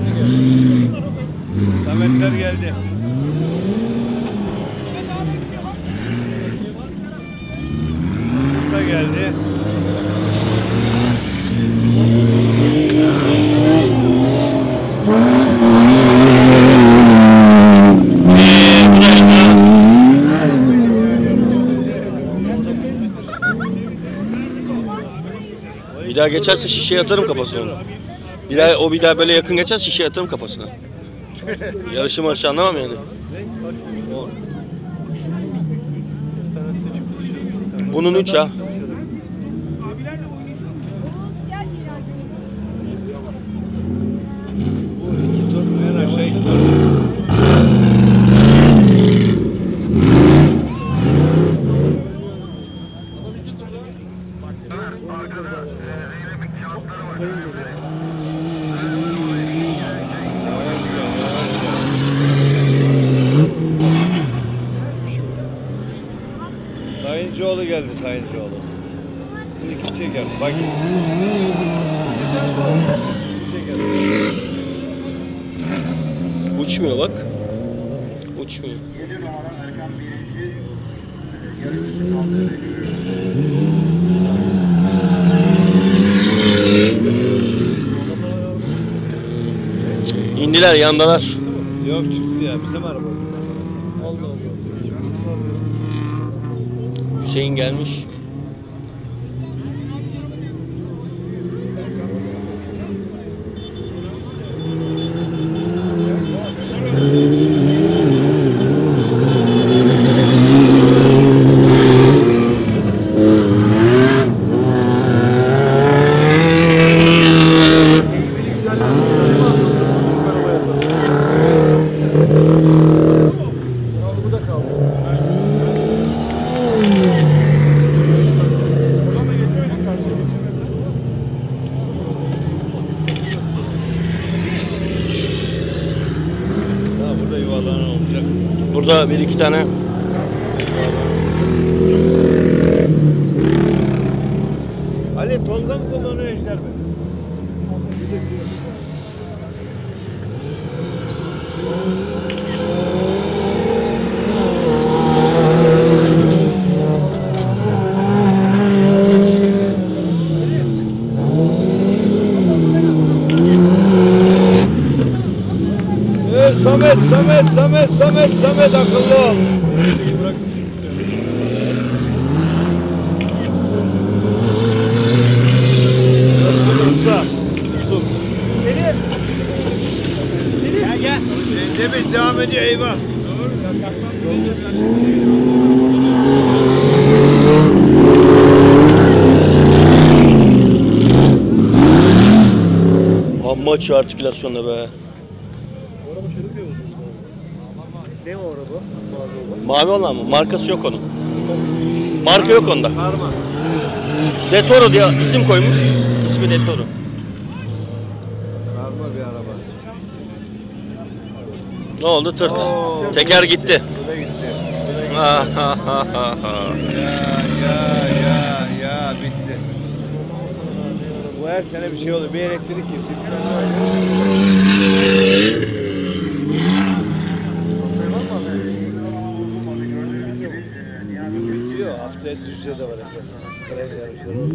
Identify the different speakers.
Speaker 1: Sametler geldi. Usta geldi.
Speaker 2: Bir daha geçerse şişeye atarım kafasına onu. Bir daha böyle yakın geçerse şişeye atarım kafasına. Yarışı marşı anlamam yani. Bunun 3 ha.
Speaker 1: Sayıncıoğlu geldi, Sayıncıoğlu. Şimdi kim çeker? Bak.
Speaker 2: Uçmuyor bak. Uçmuyor. İndiler, yandalar.
Speaker 1: Yok çıktı ya, bizim araba. Allah Allah.
Speaker 2: Hüseyin gelmiş. Burada bir iki tane
Speaker 1: Ali Tolga mı kullanıyor Ejder mi? Samet akıllı ol. Gel. Demin devam ediyor eyvah.
Speaker 2: amma açıyor artikülasyonda be.
Speaker 1: Ne o araba?
Speaker 2: Mavi olan mı? Markası yok onun. Marka yok onda.
Speaker 1: Karma.
Speaker 2: Detoro diye isim koymuş. İsmi Detoro.
Speaker 1: Karma bir araba.
Speaker 2: Ne oldu? Tırt. Teker gitti.
Speaker 1: Şurada gitti. Ya bitti. Bu her sene bir şey oluyor. Bir elektrik kesildi. Haftaya Düzce'de var.